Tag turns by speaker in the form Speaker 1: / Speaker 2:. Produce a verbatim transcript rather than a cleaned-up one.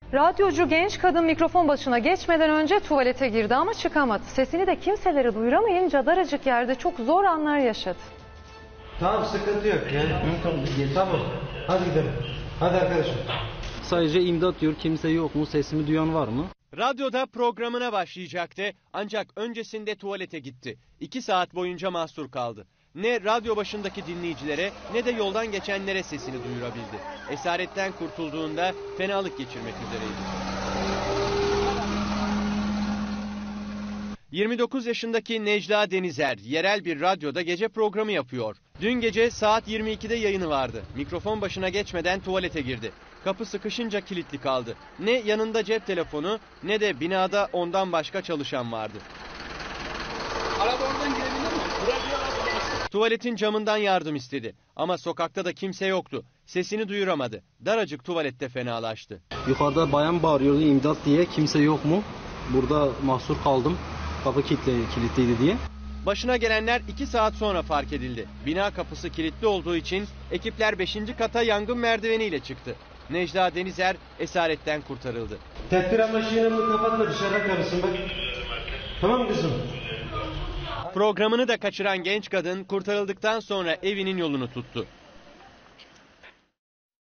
Speaker 1: Radyocu genç kadın mikrofon başına geçmeden önce tuvalete girdi ama çıkamadı. Sesini de kimselere duyuramayınca daracık yerde çok zor anlar yaşadı.
Speaker 2: Tamam, sıkıntı yok ya. Hı, tamam, tamam. Hadi gidelim. Hadi arkadaşım.
Speaker 3: Sadece imdat diyor, kimse yok mu? Sesimi duyan var mı?
Speaker 4: Radyoda programına başlayacaktı ancak öncesinde tuvalete gitti. İki saat boyunca mahsur kaldı. Ne radyo başındaki dinleyicilere ne de yoldan geçenlere sesini duyurabildi. Esaretten kurtulduğunda fenalık geçirmek üzereydi. yirmi dokuz yaşındaki Necla Denizer yerel bir radyoda gece programı yapıyor. Dün gece saat yirmi ikide yayını vardı. Mikrofon başına geçmeden tuvalete girdi. Kapı sıkışınca kilitli kaldı. Ne yanında cep telefonu ne de binada ondan başka çalışan vardı.
Speaker 5: Araba oradan girebilir mi?
Speaker 4: Tuvaletin camından yardım istedi. Ama sokakta da kimse yoktu. Sesini duyuramadı. Daracık tuvalette fenalaştı.
Speaker 3: Yukarıda bayan bağırıyordu imdat diye, kimse yok mu? Burada mahsur kaldım. Kapı kilitli, kilitliydi diye.
Speaker 4: Başına gelenler iki saat sonra fark edildi. Bina kapısı kilitli olduğu için ekipler beşinci kata yangın merdiveniyle çıktı. Necla Denizer esaretten kurtarıldı.
Speaker 2: Tedbir amaçlı yanımı kapatma, dışarıda kalırsın bak. Tamam kızım.
Speaker 4: Programını da kaçıran genç kadın kurtarıldıktan sonra evinin yolunu tuttu.